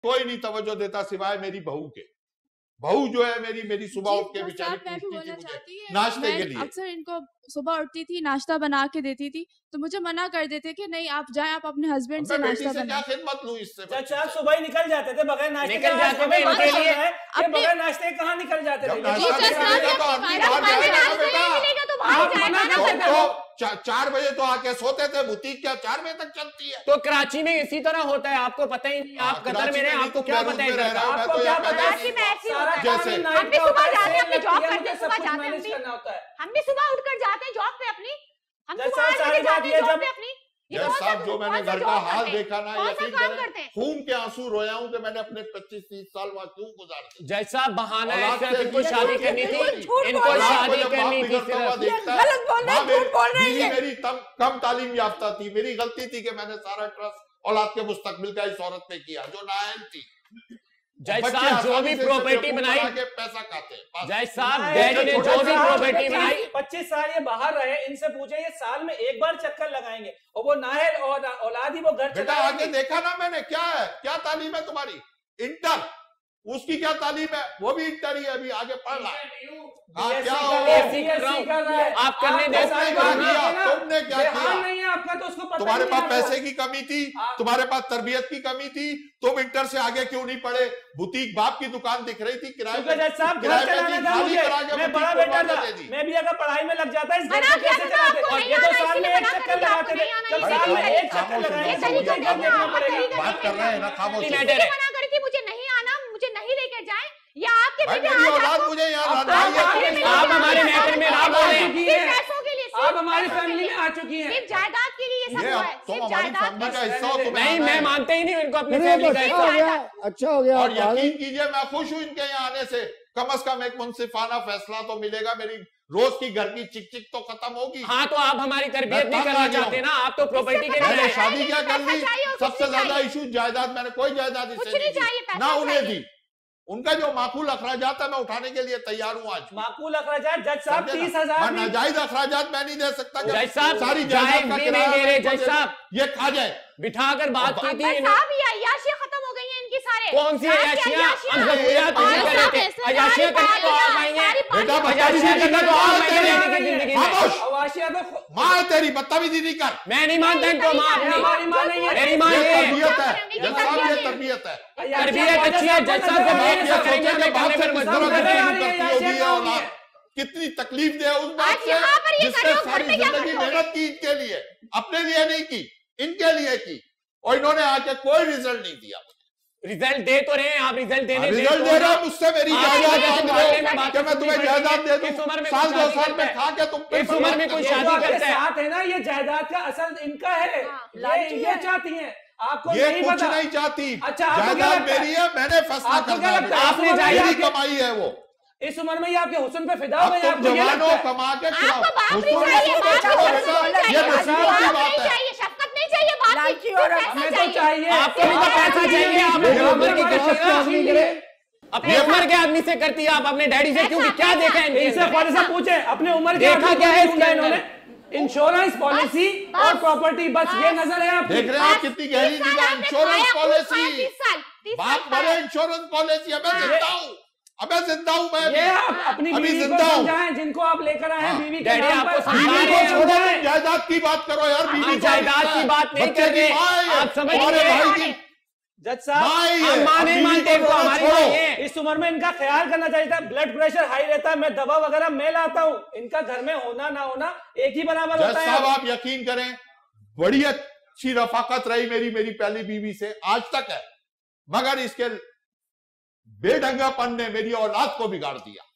कोई नहीं तवज्जो देता सिवाय मेरी बहू के। बहू जो है मेरी सुबह उठ के बेचारी पूछती थी मुझे नाश्ते के लिए। अक्सर इनको सुबह उठती थी, नाश्ता बना के देती थी, तो मुझे मना कर देते कि नहीं आप जाएं, आप अपने हस्बैंड से नाश्ता बनाएं। क्या खिदमत लूं इससे? चाचा आप सुबह ही निकल जाते थे बगैर नाश्ते निकल जाते थे इनके लिए, बगैर नाश्ते कहाँ निकल जाते थे? 4 बजे तो आके सोते थे। बुटीक क्या 4 बजे तक चलती है? तो कराची में इसी तरह होता है, आपको पता ही नहीं। आप कतर में रहे, आपको क्या पता है? आपको क्या पता है? जैसे हम भी सुबह जाते हैं अपनी जॉब करते हैं, सुबह जाते हैं, हम भी सुबह उठकर जाते हैं जॉब पे अपनी, हम सुबह जाते हैं जॉब पे अपनी। साहब जो मैंने घर का हाल देखा ना, यकीन करें खून के आंसू रोया हूं कि मैंने अपने 25-30 साल वहां क्यों गुजारे। जैसा बहाना है कि इनको शादी करनी थी, इनको शादी करनी थी। गलत बोल रहे हैं, मेरी कम तालीम याफ्ता थी, मेरी गलती थी कि मैंने सारा ट्रस्ट औलाद के मुस्तकबिल का इस औरत पे किया जो नाअहल थी। जज साहब जो भी प्रॉपर्टी बनाई, पैसा खाते। जज साहब डैडी ने जो भी प्रॉपर्टी बनाई, 25 साल ये बाहर रहे, इनसे पूछे ये साल में एक बार चक्कर लगाएंगे और वो नाहल और औलाद ही वो घर बेटा आगे देखा ना मैंने क्या है, क्या तालीम है तुम्हारी? इंटर। उसकी क्या तालीम है? वो भी इंटर ही है, अभी आगे पढ़ रहा है। क्या आप करने दे, तुमने क्या किया? नहीं है आपका तो उसको पता तुम्हारे पास पैसे की कमी थी, तुम्हारे पास तरबियत की कमी थी, तुम इंटर से आगे क्यों नहीं पढ़े? बुटीक बाप की दुकान दिख रही थी किराए पे, मैं बड़ा बेटा था, मैं भी अगर पढ़ाई में लग जाता इस घर को कैसे चलाते? ये तो साल में एक चक्कर लगाते थे, जब साल में एक चक्कर लगाएंगे बात कर रहे हैं ना, खामोश। मना करके मुझे नहीं आना, मुझे नहीं लेकर जाए, या आपके मेरी औलाद मुझे यहाँ आप हमारे मैटर में ना बोलें। आप हमारी फैमिली में आ चुकी हैं, सिर्फ जायदाद के लिए ये सब हुआ है, तुम हमारी फैमिली का हिस्सा हो। नहीं, मैं मानते ही नहीं इनको अपनी फैमिली का हिस्सा। अच्छा हो गया। और यकीन कीजिए मैं खुश हूं इनके यहाँ आने से। कम से कम एक मुंसिफाना फैसला तो मिलेगा, मेरी रोज की घर की चिक चिक तो खत्म होगी। हाँ तो आप हमारी तरबियत नहीं करना चाहते ना, आप तो प्रॉपर्टी के लिए शादी क्या कर ली? सबसे ज्यादा इशू जायदाद, मैंने कोई जायदाद इससे ना उन्हें दी। उनका जो माकूल अखराजात है मैं उठाने के लिए तैयार हूँ। आज माकूल अखराजात जज साहब 30,000 नाजायज अखराजात मैं नहीं दे सकता। जज साहब सारी जायज नहीं दे रहे। जज साहब ये खा जाए, बिठाकर बात की थी। अय्याशियां खत्म हो गई हैं इनकी सारे। कौन सी अय्याशियां? हम जरूरियात नहीं कर रहे थे। अय्याशियां करने को आप आई हैं बेटा, अय्याशियां करने को आप आई हैं जिंदगी में। अय्याशियां तो माँ तेरी बदतमीजी नहीं कर। मैं नहीं मानता इनको, माँ हमारी माँ नहीं है, मेरी माँ है। तरबियत है, ये तरबियत है। तरबियत अच्छी है जज साहब, जब ये ऐसा करेंगे तो करने पर मजबूर करेंगे। कितनी तकलीफ दे उस बात से जिसने सारी जिंदगी मेहनत की इनके लिए, अपने लिए नहीं की, इनके लिए की, और इन्होंने आके कोई रिजल्ट नहीं दिया। रिजल्ट दे तो रहे हैं आप, रिजल्ट देने रिजल्ट दे रहे हो मुझसे मेरी जायदाद मांग रहे हो कि मैं तुम्हें जायदाद दे दूं। इस उम्र में साल 2 साल में खा के तुम इस उम्र में कोई शादी करता है? साथ है ना, ये जायदाद का असल इनका है, ये चाहती है। आपको ये नहीं कुछ पता? नहीं चाहती। अच्छा जायदाद मेरी है, मैंने फैसला करना है। आपने जायदाद कमाई है वो, इस उम्र में ये आपके हुस्न पे फिदा हो गए। तुम जवानों कमा के खिलाओ। ये नसीबत की बात है। शफकत नहीं चाहिए बात की, हमें तो चाहिए, आपको भी तो पैसा चाहिए। आपने उम्र की अपने उम्र के आदमी से करती है, आप अपने डैडी से क्यों? क्या देखा है इनसे ख्वाजा से पूछे अपने उम्र के देखा क्या है इसका? इन्होंने इंश्योरेंस पॉलिसी और प्रॉपर्टी, बस ये नजर है आप देख रहे हैं कितनी गहरी निगाह। इंश्योरेंस पॉलिसी, बात बड़े इंश्योरेंस पॉलिसी। अबे जिंदा हूँ, अबे जिंदा हूँ मैं। ये आप अपनी बीवी को समझाएं, जिनको आप लेकर आए हैं बीवी के नाम पर। समझाएं। जायदाद की बात करो यार, बीवी जायदाद की बात नहीं कर रहे, आप समझ रहे हैं। जज साहब हम मां नहीं मानते इनको, हमारी मां है। इस उम्र में इनका ख्याल करना चाहिए था। ब्लड प्रेशर हाई रहता है, मैं दवा वगैरह मैं लाता हूँ, इनका घर में होना ना होना एक ही बराबर होता है। साहब आप यकीन करें, बड़ी अच्छी रफाकत रही मेरी पहली बीवी से आज तक है, मगर इसके बेढंगापन ने मेरी औलाद को बिगाड़ दिया।